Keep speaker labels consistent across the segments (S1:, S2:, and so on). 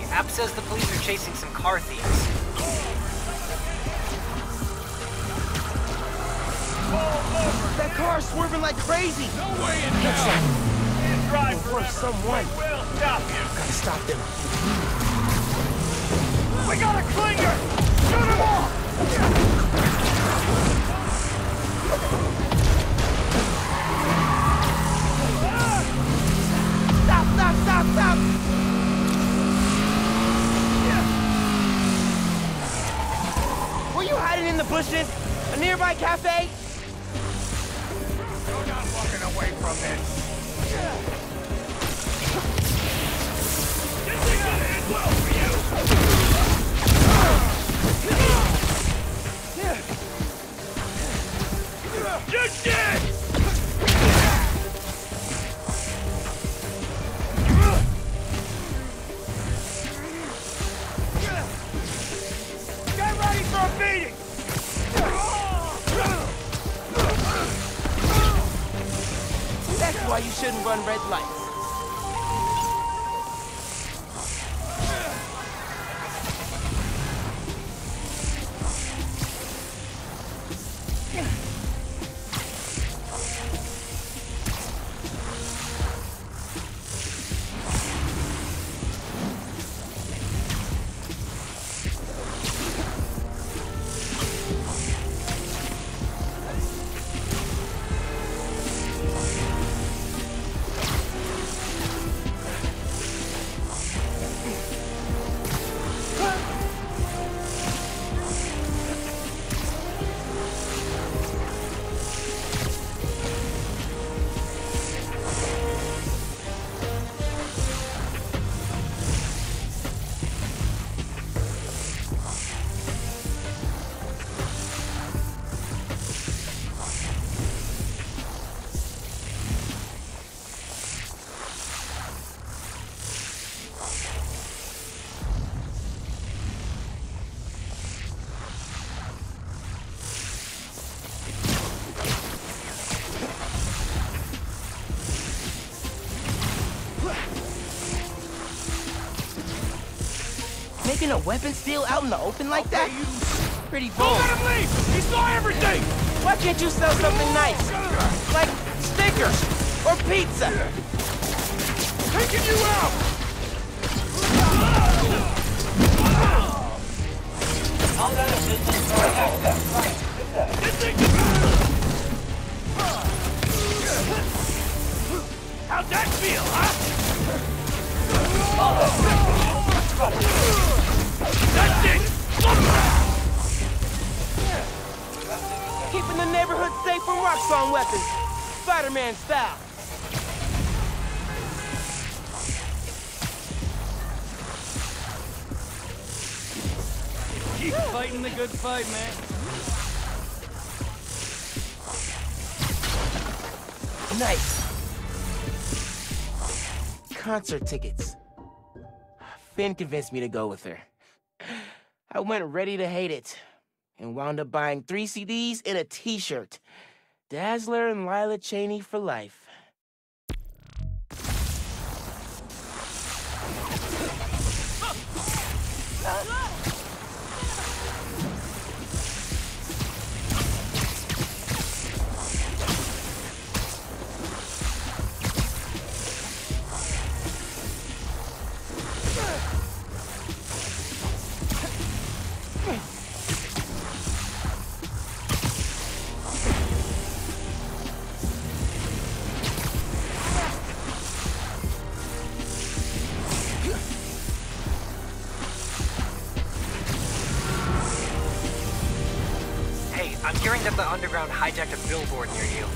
S1: App says the police are chasing some car thieves.
S2: That car's swerving like crazy!
S3: No way in hell!
S2: Drive for someone!
S3: We'll stop you!
S2: Gotta stop them.
S3: We got a clinger! Shoot him off!
S2: Stop! Were you hiding in the bushes? A nearby cafe?
S3: You're not walking away from this! This ain't gonna end well for you! You're dead! Get ready for a beating!
S2: That's why you shouldn't run red lights. Making a weapons deal out in the open like that? Pretty
S3: Don't
S2: bold.
S3: let him leave! He saw everything!
S2: Why can't you sell something nice? Like stickers or pizza?
S3: Taking you out! How'd that feel, huh? That's it!
S2: Keeping the neighborhood safe from Roxxon weapons. Spider-Man style.
S3: Keep fighting the good fight, man.
S2: Nice. Concert tickets. Finn convinced me to go with her. I went ready to hate it, and wound up buying 3 CDs and a t-shirt. Dazzler and Lila Cheney for life.
S1: I'm hearing that the underground hijacked a billboard near you.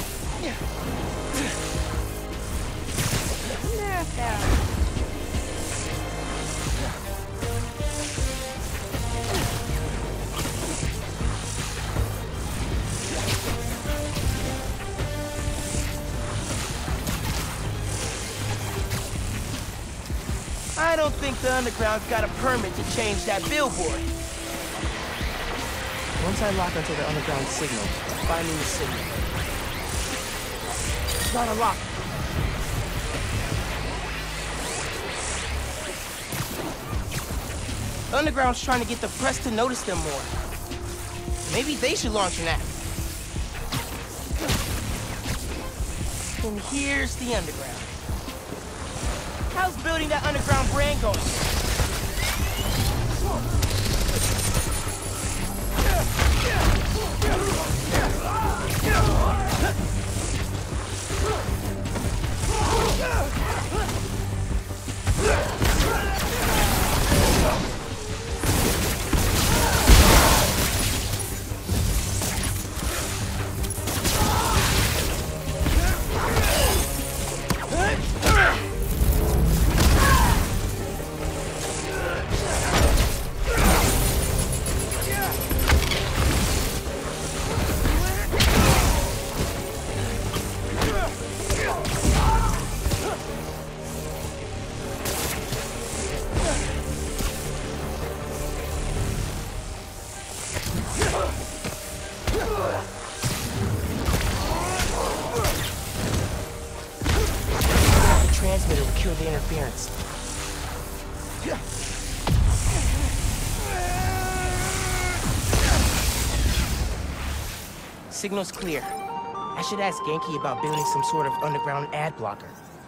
S2: I don't think the underground's got a permit to change that billboard. Once I lock onto the underground signal, find me the signal. Gotta lock. The Underground's trying to get the press to notice them more. Maybe they should launch an app. And here's the Underground. How's building that underground brand going? Transmitter will kill the interference. Signal's clear. I should ask Genki about building some sort of underground ad blocker.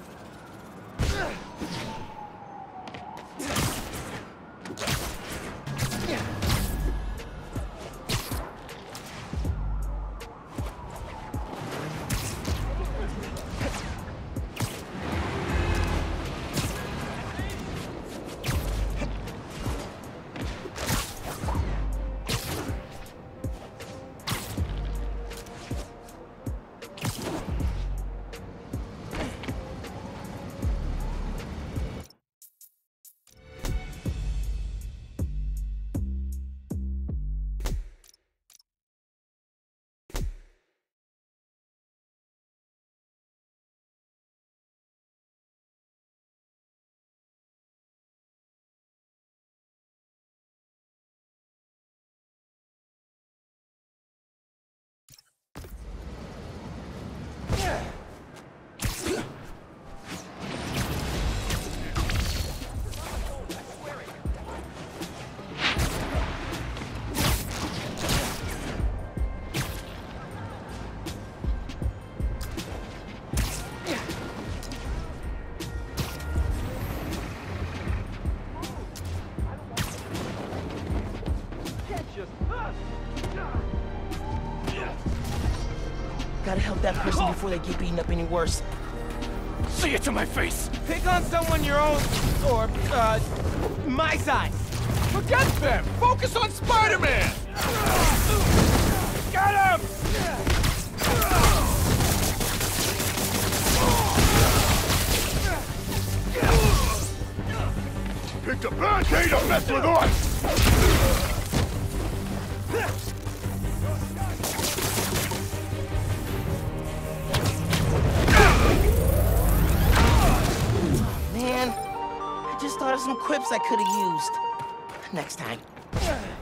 S2: Gotta help that person before they get beaten up any worse.
S3: See it to my face!
S2: Pick on someone your own, or, my size.
S3: Forget them! Focus on Spider-Man! Got him! Picked a bad day to mess with us!
S2: Man, I just thought of some quips I could have used. Next time.